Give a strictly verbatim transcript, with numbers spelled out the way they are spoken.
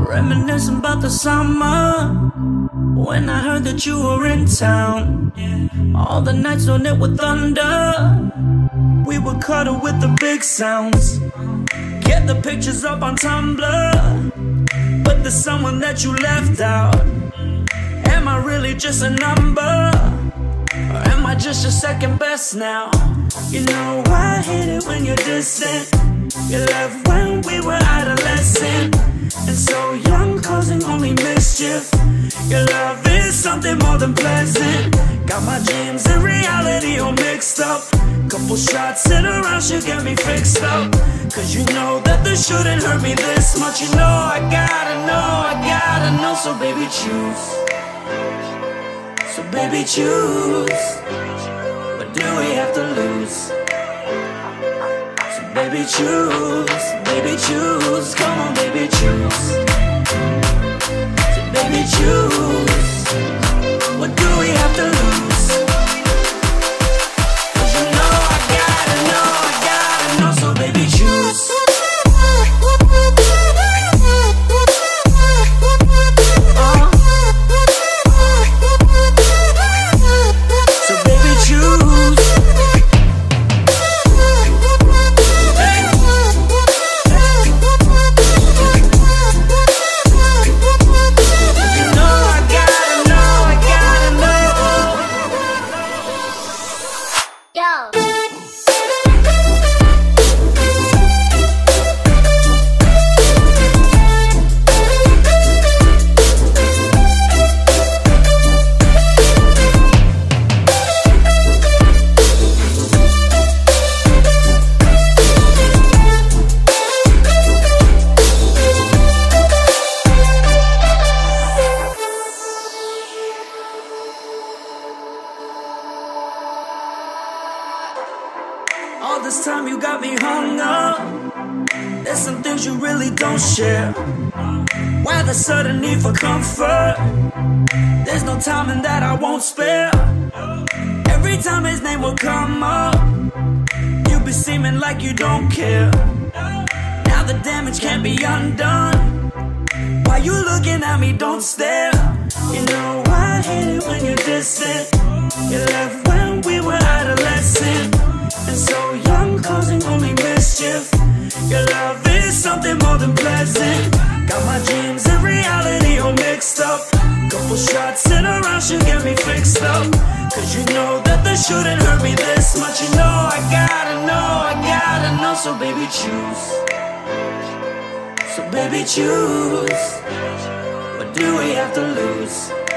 Reminiscing about the summer when I heard that you were in town. All the nights on it with thunder, we would cuddle with the big sounds. Get the pictures up on Tumblr, but there's someone that you left out. Am I really just a number, or am I just your second best now? You know I hate it when you're distant. You left when we were adolescent, and so young, causing only mischief. Your love is something more than pleasant. Got my dreams and reality all mixed up. Couple shots sit around should get me fixed up. Cause you know that this shouldn't hurt me this much. You know I gotta know, I gotta know. So baby choose, so baby choose. What do we have to lose? So baby choose, baby choose. Come on baby choose. So baby choose. What do we have to lose? Cause you know I gotta know, I gotta know. So baby choose. All this time you got me hung up. There's some things you really don't share. Why the sudden need for comfort? There's no time in that I won't spare. Every time his name will come up, you be seeming like you don't care. Now the damage can't be undone. Why you looking at me, don't stare. You know I hate it when you're distant. You left when we were adolescent, and so young, causing only mischief. Your love is something more than pleasant. Got my dreams and reality all mixed up. Couple shots sit around should get me fixed up. Cause you know that this shouldn't hurt me this much. You know I gotta know, I gotta know. So baby choose, so baby choose. What do we have to lose?